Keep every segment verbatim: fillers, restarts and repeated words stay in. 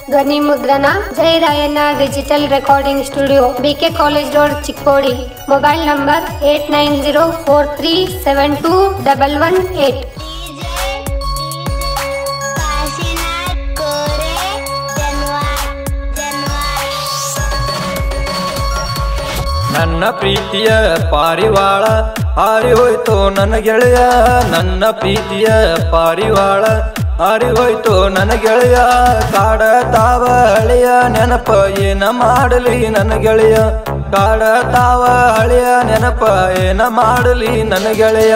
ಧ್ವನಿ ಮುದ್ರಣ Jai Rayanna digital recording studio, BK college road, Chikkodi. Mobile number eight nine zero four three seven two double one eight. ನನ್ನ ಪ್ರೀತಿಯ ಪಾರಿವಾಳ ಹಾರಿ ಹೋಯ್ತು ನನ್ನ ಗೆಳೆಯ, ನನ್ನ ಪ್ರೀತಿಯ ಪಾರಿವಾಳ ಹಾರಿ ಹೋಯ್ತು ನನ್ನ ಗೆಳೆಯ. ಕಾಡ ತಾವ ಹಳೆಯ ನೆನಪ ಏನ ಮಾಡಲಿ ನನ್ನ ಗೆಳೆಯ, ಕಾಡ ತಾವ ಹಳೆಯ ನೆನಪ ಏನ ಮಾಡಲಿ ನನ್ನ ಗೆಳೆಯ.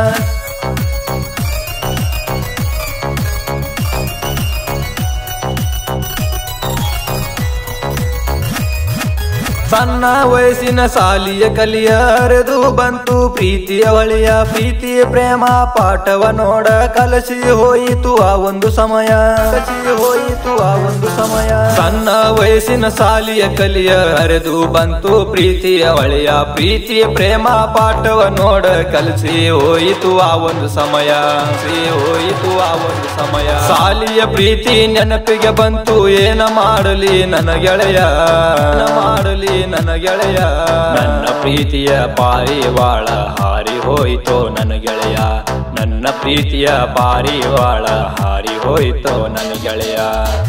ಸಣ್ಣ ವಯಸ್ಸಿನ ಸಾಲಿಯ ಕಲಿಯ ಹರಿದು ಬಂತು ಪ್ರೀತಿಯ ಹೊಳೆಯ, ಪ್ರೀತಿಯ ಪ್ರೇಮ ಪಾಠವ ನೋಡ ಕಲಸಿ ಹೋಯಿತು ಆ ಒಂದು ಸಮಯ, ಕಲಸಿ ಹೋಯಿತು ಆ ಒಂದು ಸಮಯ. ಸಣ್ಣ ವಯಸ್ಸಿನ ಸಾಲಿಯ ಕಲಿಯ ಹರಿದು ಬಂತು ಪ್ರೀತಿಯ ಹೊಳೆಯ, ಪ್ರೀತಿಯ ಪ್ರೇಮ ಪಾಠವ ನೋಡ ಕಲಸಿ ಹೋಯಿತು ಆ ಒಂದು ಸಮಯ, ಕಲಸಿ ಹೋಯಿತು ಆ ಒಂದು ಸಮಯ. ಸಾಲಿಯ ಪ್ರೀತಿ ನೆನಪಿಗೆ ಬಂತು ಏನ ಮಾಡಲಿ ನನ್ನ ಗೆಳೆಯ, ಮಾಡಲಿ ನನ್ನ ಗೆಳೆಯ. ನನ್ನ ಪ್ರೀತಿಯ ಪಾರಿವಾಳ ಹಾರಿ ಹೋಯಿತೋ ನನ್ನ ಗೆಳೆಯ, ನನ್ನ ಪ್ರೀತಿಯ ಪಾರಿವಾಳ ಹಾರಿ ಹೋಯಿತೋ ನನ್ನ ಗೆಳೆಯ.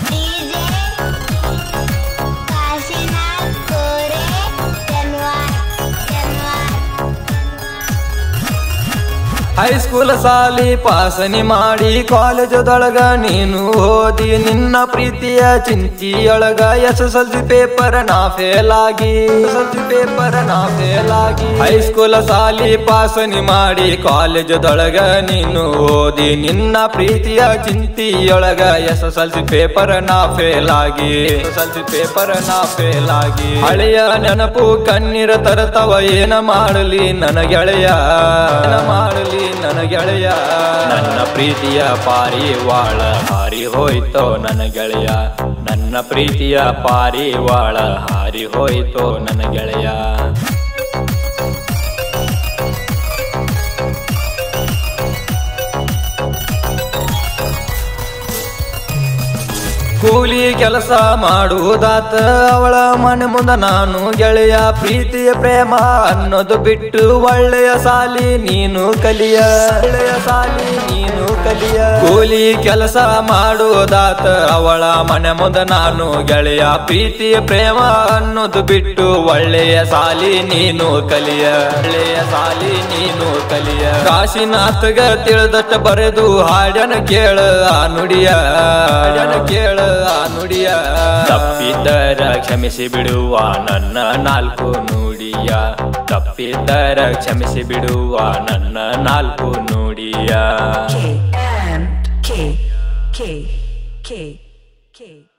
ಹೈಸ್ಕೂಲ್ ಸಾಲಿ ಪಾಸನಿ ಮಾಡಿ ಕಾಲೇಜದೊಳಗ ನೀನು ಓದಿ, ನಿನ್ನ ಪ್ರೀತಿಯ ಚಿಂತಿಯೊಳಗ S S L C paper ನಾ ಫೇಲ್ ಆಗಿ, S S L C paper ನಾ ಫೇಲ್ ಆಗಿ. ಹೈಸ್ಕೂಲ್ ಸಾಲಿ ಪಾಸನಿ ಮಾಡಿ ಕಾಲೇಜದೊಳಗ ನೀನು ಓದಿ, ನಿನ್ನ ಪ್ರೀತಿಯ ಚಿಂತಿಯೊಳಗ S S L C paper ನಾ ಫೇಲ್ ಆಗಿ, S S L C paper ನಾ ಫೇಲ್ ಆಗಿ. ಹಳೆಯ ನೆನಪು ಕಣ್ಣೀರ ತರತವ ಏನ ಮಾಡಲಿ ನನ್ನ ಗೆಳೆಯ, ಏನ ಮಾಡಲಿ ನನ್ನ ಗೆಳೆಯ. ನನ್ನ ಪ್ರೀತಿಯ ಪಾರಿವಾಳ ಹಾರಿ ಹೋಯ್ತೋ ನನ್ನ ಗೆಳೆಯ, ನನ್ನ ಪ್ರೀತಿಯ ಪಾರಿವಾಳ ಹಾರಿ ಹೋಯ್ತೋ ನನ್ನ ಗೆಳೆಯ. ಕೂಲಿ ಕೆಲಸ ಮಾಡುವುದಾತ ಅವಳ ಮನೆ ಮುಂದ ನಾನು ಗೆಳೆಯ, ಪ್ರೀತಿಯ ಪ್ರೇಮ ಅನ್ನೋದು ಬಿಟ್ಟು ಒಳ್ಳೆಯ ಸಾಲಿ ನೀನು ಕಲಿಯ, ಒಳ್ಳೆಯ ಸಾಲಿ ನೀನು ಕಲಿಯ. ಕೂಲಿ ಕೆಲಸ ಮಾಡುವುದಾತ ಅವಳ ಮನೆ ಮುಂದ ನಾನು ಗೆಳೆಯ, ಪ್ರೀತಿಯ ಪ್ರೇಮ ಅನ್ನೋದು ಬಿಟ್ಟು ಒಳ್ಳೆಯ ಸಾಲಿ ನೀನು ಕಲಿಯ, ಒಳ್ಳೆಯ ಸಾಲಿ ನೀನು ಕಲಿಯ. ಕಾಶಿನಾಥಗ ತಿಳಿದಟ್ಟ ಬರೆದು ಹಾಡನ ಕೇಳ ಆ ನುಡಿಯ, ಹಾಡನ ಕೇಳ ಆ ನುಡಿಯ. ತಪ್ಪಿದ್ದರ ಕ್ಷಮಿಸಿ ಬಿಡುವ ನನ್ನ ನಾಲ್ಕು ನುಡಿಯ, ತಪ್ಪಿದ್ದರ ಕ್ಷಮಿಸಿ ಬಿಡುವ ನನ್ನ ನಾಲ್ಕು ನುಡಿಯ. K M K K K K